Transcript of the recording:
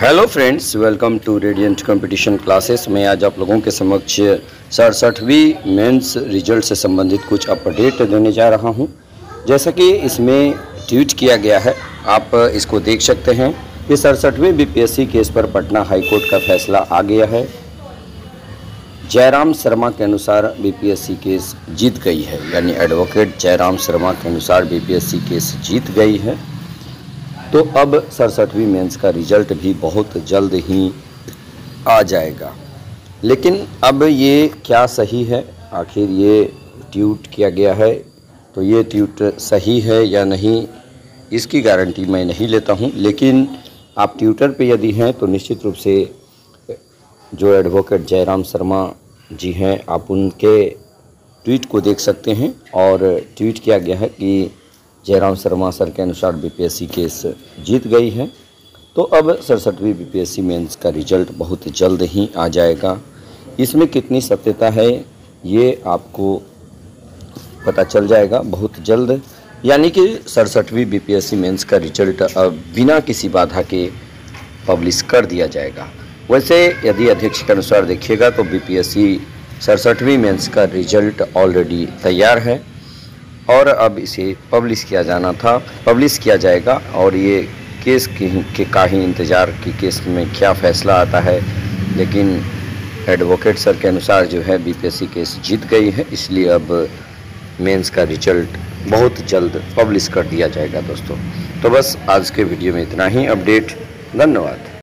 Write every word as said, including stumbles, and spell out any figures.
Hello friends, welcome to radiant competition classes. मैं आज आप लोगों के समक्ष सड़सठवीं मेंस रिजल्ट से संबंधित कुछ अपडेट देने जा रहा हूं। जैसा कि इसमें ट्वीट किया गया है, आप इसको देख सकते हैं कि सड़सठवीं बीपीएससी केस पर पटना हाईकोर्ट का फैसला आ गया है। जयराम शर्मा के अनुसार बीपीएससी केस जीत गई है, यानी एडवोकेट जयराम शर्मा के अनुसार बीपीएससी केस जीत गई है। तो अब सड़सठवीं मेंस का रिजल्ट भी बहुत जल्द ही आ जाएगा। लेकिन अब ये क्या सही है, आखिर ये ट्वीट किया गया है तो ये ट्वीट सही है या नहीं, इसकी गारंटी मैं नहीं लेता हूँ। लेकिन आप ट्विटर पे यदि हैं तो निश्चित रूप से जो एडवोकेट जयराम शर्मा जी हैं, आप उनके ट्वीट को देख सकते हैं। और ट्वीट किया गया है कि जयराम शर्मा सर के अनुसार बीपीएससी केस जीत गई है। तो अब सड़सठवीं बीपीएससी मेंस का रिजल्ट बहुत जल्द ही आ जाएगा। इसमें कितनी सत्यता है ये आपको पता चल जाएगा बहुत जल्द, यानी कि सड़सठवीं बीपीएससी मेंस का रिजल्ट अब बिना किसी बाधा के पब्लिश कर दिया जाएगा। वैसे यदि अध्यक्ष के अनुसार देखिएगा तो बीपीएससी सड़सठवीं मेंस का रिजल्ट ऑलरेडी तैयार है और अब इसे पब्लिश किया जाना था, पब्लिश किया जाएगा। और ये केस की के का ही इंतज़ार कि केस में क्या फ़ैसला आता है। लेकिन एडवोकेट सर के अनुसार जो है बीपीएससी केस जीत गई है, इसलिए अब मेंस का रिजल्ट बहुत जल्द पब्लिश कर दिया जाएगा दोस्तों। तो बस आज के वीडियो में इतना ही अपडेट। धन्यवाद।